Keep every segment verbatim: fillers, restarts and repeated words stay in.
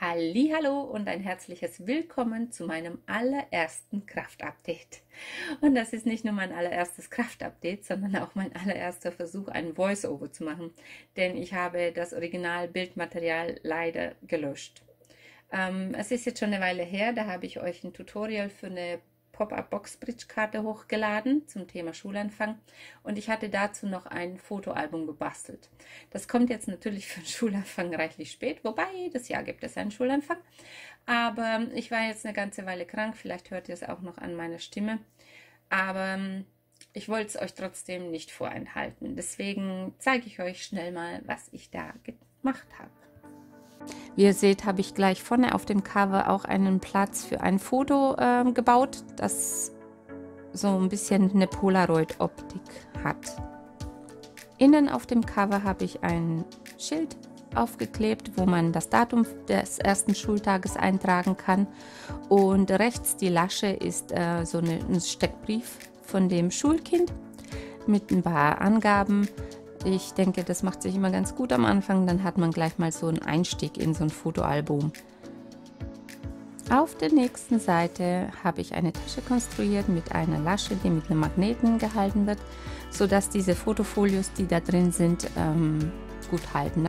Hallihallo und ein herzliches Willkommen zu meinem allerersten Kraftupdate. Und das ist nicht nur mein allererstes Kraftupdate, sondern auch mein allererster Versuch, ein Voice-Over zu machen, denn ich habe das Original-Bildmaterial leider gelöscht. Ähm, es ist jetzt schon eine Weile her, da habe ich euch ein Tutorial für eine Pop-up-Box-Bridge-Karte hochgeladen zum Thema Schulanfang und ich hatte dazu noch ein Fotoalbum gebastelt. Das kommt jetzt natürlich für den Schulanfang reichlich spät, wobei jedes Jahr gibt es einen Schulanfang, aber ich war jetzt eine ganze Weile krank, vielleicht hört ihr es auch noch an meiner Stimme, aber ich wollte es euch trotzdem nicht vorenthalten, deswegen zeige ich euch schnell mal, was ich da gemacht habe. Wie ihr seht, habe ich gleich vorne auf dem Cover auch einen Platz für ein Foto äh, gebaut, das so ein bisschen eine Polaroid-Optik hat. Innen auf dem Cover habe ich ein Schild aufgeklebt, wo man das Datum des ersten Schultages eintragen kann. Und rechts die Lasche ist äh, so eine, ein Steckbrief von dem Schulkind mit ein paar Angaben. Ich denke, das macht sich immer ganz gut am Anfang, dann hat man gleich mal so einen Einstieg in so ein Fotoalbum. Auf der nächsten Seite habe ich eine Tasche konstruiert mit einer Lasche, die mit einem Magneten gehalten wird, sodass diese Fotofolios, die da drin sind, ähm, gut halten.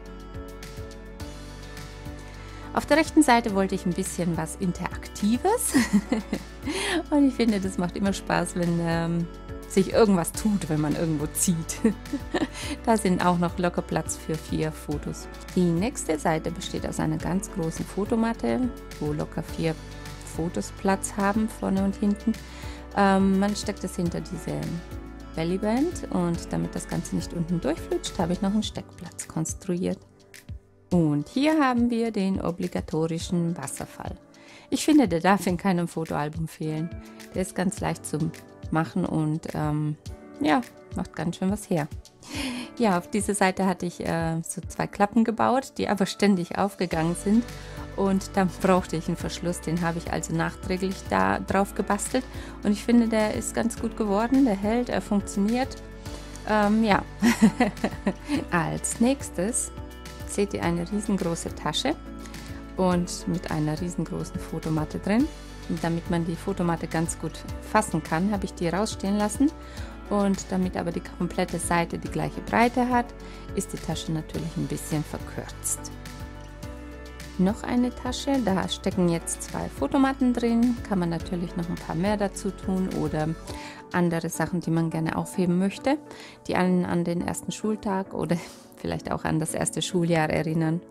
Auf der rechten Seite wollte ich ein bisschen was Interaktives und ich finde, das macht immer Spaß, wenn ähm, sich irgendwas tut, wenn man irgendwo zieht. Da sind auch noch locker Platz für vier Fotos. Die nächste Seite besteht aus einer ganz großen Fotomatte, wo locker vier Fotos Platz haben, vorne und hinten. Ähm, man steckt es hinter diese Bellyband und damit das Ganze nicht unten durchflutscht, habe ich noch einen Steckplatz konstruiert. Und hier haben wir den obligatorischen Wasserfall. Ich finde, der darf in keinem Fotoalbum fehlen. Der ist ganz leicht zum machen und ähm, ja, macht ganz schön was her. Ja, auf dieser Seite hatte ich äh, so zwei Klappen gebaut, die aber ständig aufgegangen sind und dann brauchte ich einen Verschluss, den habe ich also nachträglich da drauf gebastelt und ich finde, der ist ganz gut geworden, der hält, er funktioniert. Ähm, ja, als nächstes seht ihr eine riesengroße Tasche und mit einer riesengroßen Fotomatte drin. Und damit man die Fotomatte ganz gut fassen kann, habe ich die rausstehen lassen. Und damit aber die komplette Seite die gleiche Breite hat, ist die Tasche natürlich ein bisschen verkürzt. Noch eine Tasche, da stecken jetzt zwei Fotomatten drin. Kann man natürlich noch ein paar mehr dazu tun oder andere Sachen, die man gerne aufheben möchte, die einen an den ersten Schultag oder vielleicht auch an das erste Schuljahr erinnern.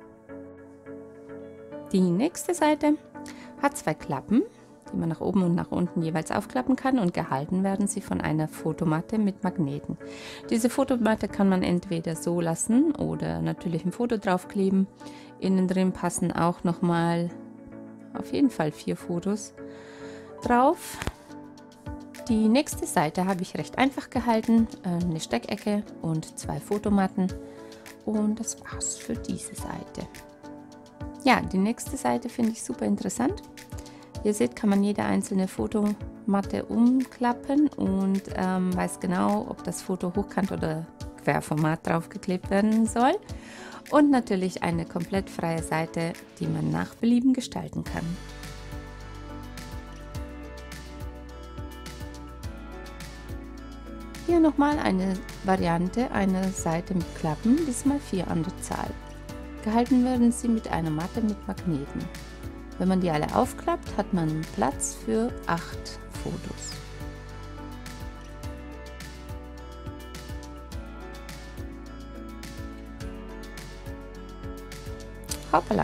Die nächste Seite hat zwei Klappen, die man nach oben und nach unten jeweils aufklappen kann und gehalten werden sie von einer Fotomatte mit Magneten. Diese Fotomatte kann man entweder so lassen oder natürlich ein Foto draufkleben. Innen drin passen auch nochmal auf jeden Fall vier Fotos drauf. Die nächste Seite habe ich recht einfach gehalten, eine Steckecke und zwei Fotomatten und das war's für diese Seite. Ja, die nächste Seite finde ich super interessant. Ihr seht, kann man jede einzelne Fotomatte umklappen und ähm, weiß genau, ob das Foto hochkant oder Querformat draufgeklebt werden soll. Und natürlich eine komplett freie Seite, die man nach Belieben gestalten kann. Hier nochmal eine Variante einer Seite mit Klappen, diesmal vier an der Zahl. Gehalten werden sie mit einer Matte mit Magneten. Wenn man die alle aufklappt, hat man Platz für acht Fotos. Hoppala!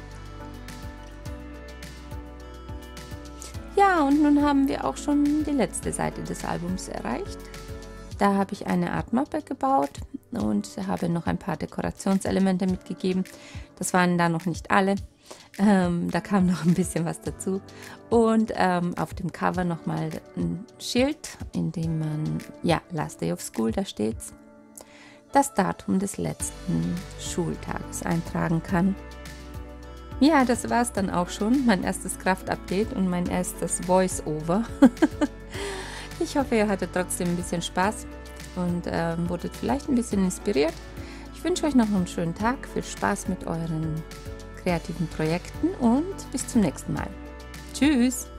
Ja, und nun haben wir auch schon die letzte Seite des Albums erreicht. Da habe ich eine Art Mappe gebaut und habe noch ein paar Dekorationselemente mitgegeben. Das waren da noch nicht alle. Ähm, da kam noch ein bisschen was dazu und ähm, auf dem Cover nochmal ein Schild, in dem man, ja, Last Day of School, da steht's, das Datum des letzten Schultages eintragen kann. Ja, das war es dann auch schon, mein erstes Kraft-Update und mein erstes Voice-Over. Ich hoffe, ihr hattet trotzdem ein bisschen Spaß und ähm, wurdet vielleicht ein bisschen inspiriert. Ich wünsche euch noch einen schönen Tag, viel Spaß mit euren kreativen Projekten und bis zum nächsten Mal. Tschüss!